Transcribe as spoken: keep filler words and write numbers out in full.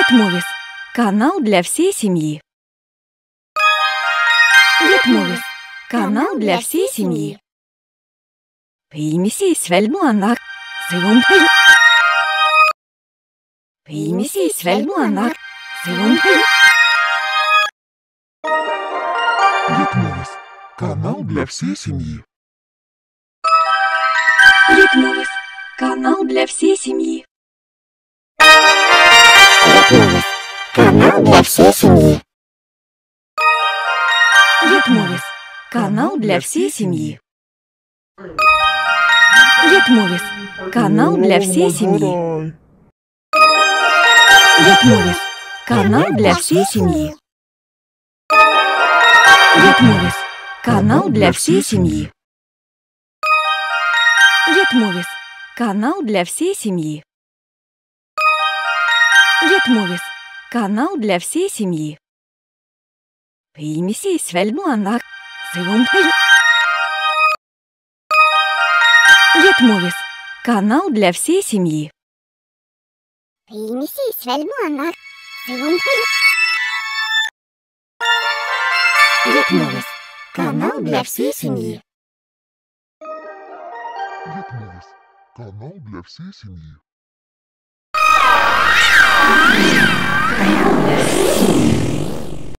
Дед Мувис. Канал для всей семьи. Дед Мувис. Канал для всей семьи. Поймись, вельмуанак. Сывумпей. Поймись, вельмуанак. Сывумпей. Дед Мувис. Канал для всей семьи. Дед Мувис. Канал для всей семьи. Дед Мувис. Канал для всей семьи. Дед Мувис. Канал для всей семьи. Дед Мувис. Канал для всей семьи. Дед Мувис. Канал для всей семьи. Дед Мувис. Канал для всей семьи. Дед Мувис. Канал для всей семьи. Дед Мувис. Канал для всей семьи. Поймись, вельмуанак. Сывумпей. Дед Мувис. Канал для всей семьи. Поймись, вельмуанак. Сывумпей. Дед Мувис. Канал для всей семьи. Дед Мувис. Канал для всей семьи.